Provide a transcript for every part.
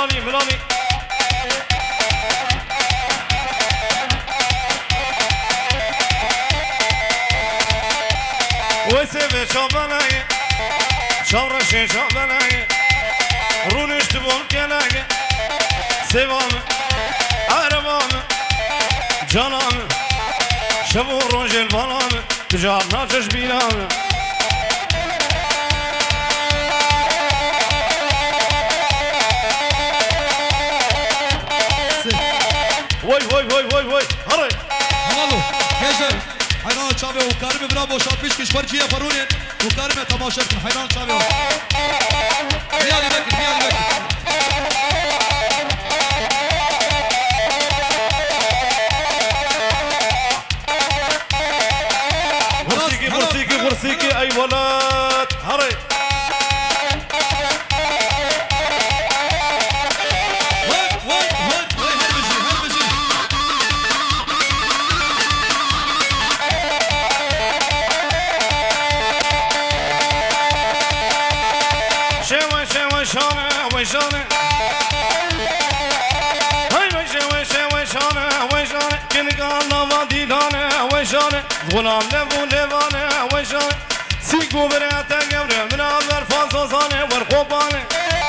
ملانی ملانی ویسه به شابنایی شابرشی شابنایی رونش تبون کنایی سیوام عربام جانام شبو روژل بانام تجار ناچش بینام وای هره حالو کجر حیران چاوه و کارم برا باشد پیش کشورجیه فرونین و کارم تماشا کن حیران چاوه بیالی بکن ورسيكي اي ولد هري شوي شانه ويشانه هاي وي شانه كن قال نوادي دانه ويشانه غلام لبو لبانه ويشانه سيكو برياتا قبره من عبر فاصوصانه ورخوبانه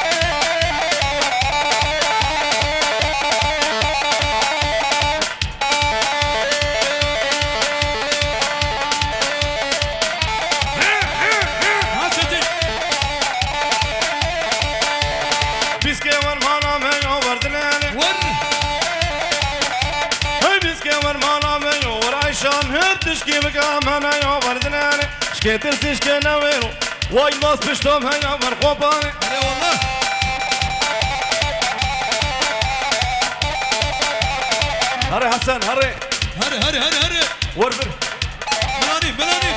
تشكي مقام انا يا وردناني شكيت تشكي نويرو واي باص بشتوم هيا مرخوباني اي والله هري حسن هري وربر بلاني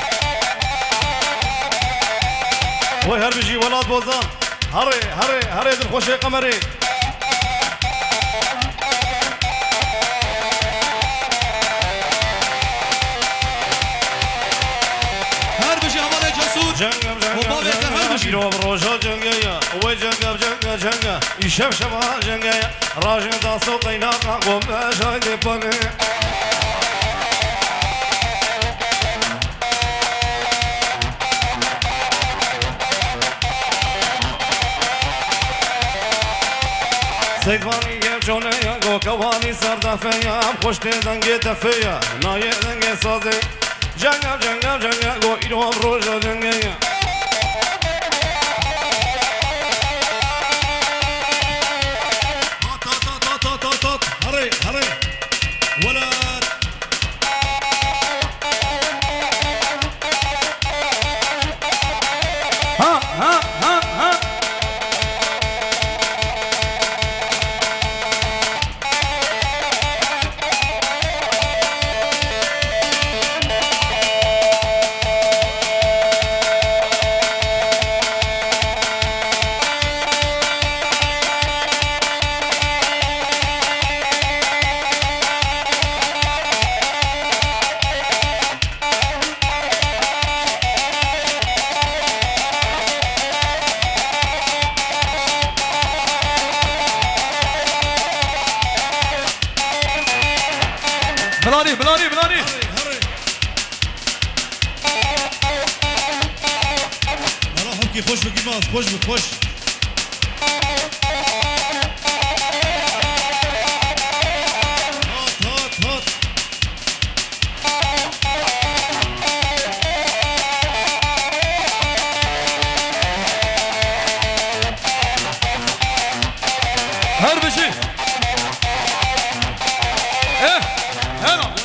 وي هربجي ولاد بوزان هري دل خوشي قمري جنگم بیرو بروجا جنگیا وی جنگا ایشب شبا جنگیا راجن داستو قینا قوم شاید پنه سیدوانی گم چونه یا گو کوانی سر دفعه یا خوش دنگی تفیه نایه دنگی سازه جنگا گو ایرو بروجا جنگیا هري ولد ها بلاني والله حكي خوش بقيماز خوش هات هر بشي هلا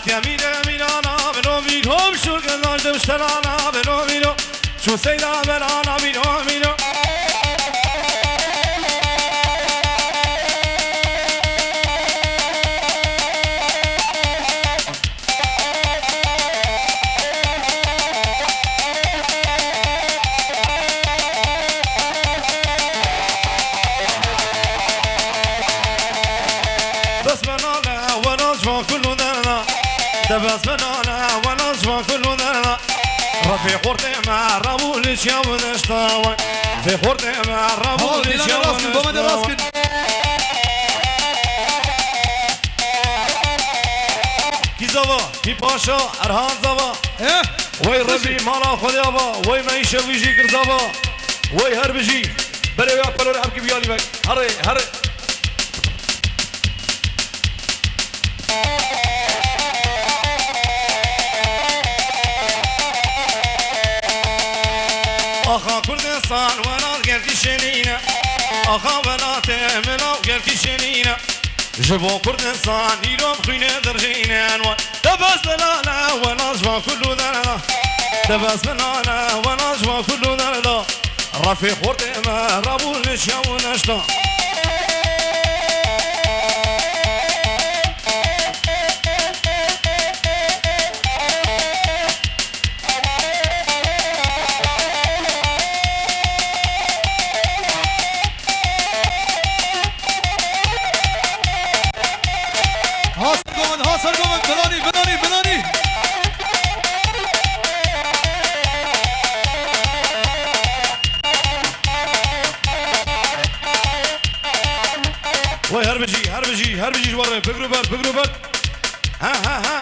هاتیا میره میرانا برو میرم شو گذاشتم شترانا برو میرم شو سیدا برانا میرم میرم بس منانا وانا زمان كله ذرنا رفي خورتي مع الرابولش يا ونشطاوي في خورتي مع الرابولش يا ونشطاوي كي زوا كي باشا ارهان زوا وي ربي مالا خود يابا وي معيشة ويجي كرزابا وي هربجي بري ويا بلوري حبكي بيالي بك هري هري آخا کردستان ونال گرتی شنینه آخا ولات ملاو گرتی شنینه جبو کردستان ایران خوینه درجینه دباس بلالا ونال جوان کلو دردا دباس بلالا ونال جوان کلو دردا رفی خورده ما رابول نشیا و نشتا هربجي جواره بقرو بر ها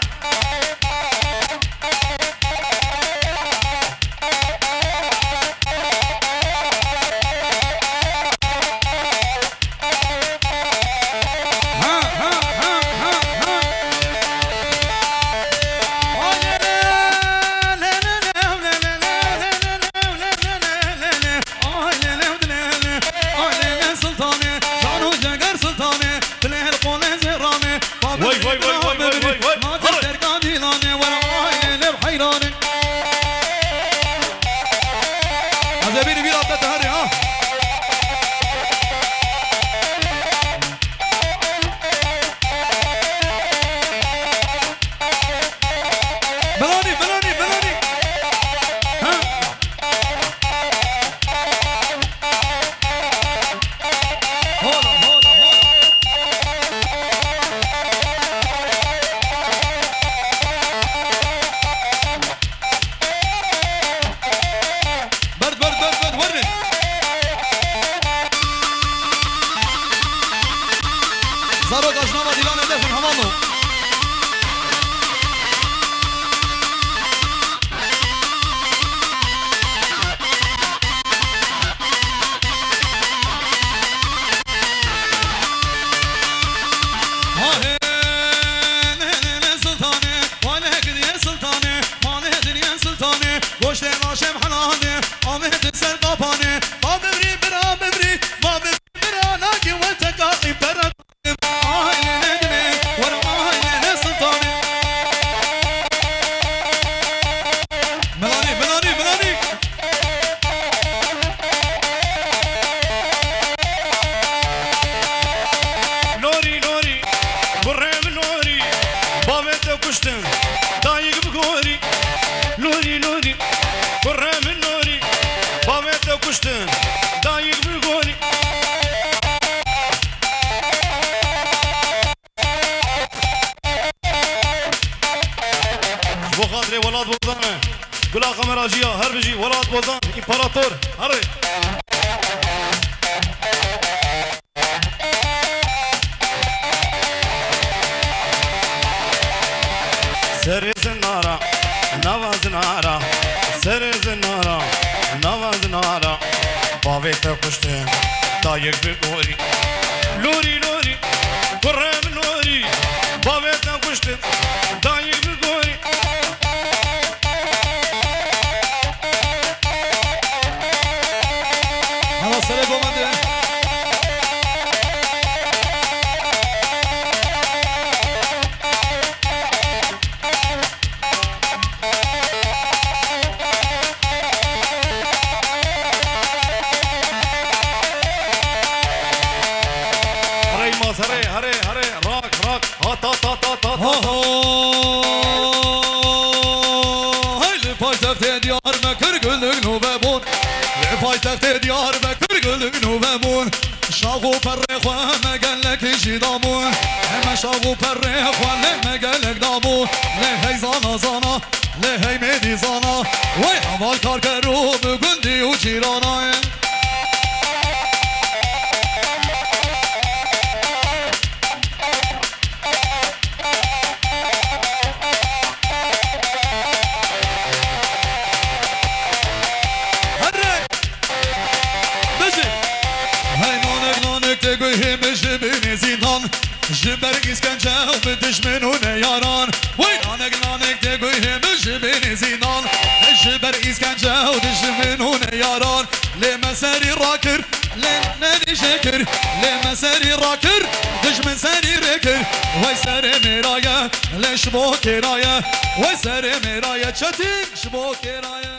هربجي ولاد بوزان امبراطور هري سرز نارا نواز نارا سرز نارا نواز نارا باویت کشتن دایک بگوری لوری لوری کرم لوری باویت کشتن دایک بگوری سره گومنده ديار بكر قلق نوبمون لپایتخت ديار بكر قلق نوبمون شاغو پرخ ما قالك شي دامون ما شاغو پرخ ما قالك دامون لهي زانا زانا لهي ميدي زانا وي حمال کار کرو بگندی و جیرانا جبر اسکنجه و به دشمنون یاران وی نانک نانک دگوی بجبین زینان جبر اسکنجه و دشمنون یاران لما سری راکر لنی شکر لما سری راکر دشمن سری رکر وی سر میرایه لشبو کرایه وی سر میرایه چتین شبو کرایه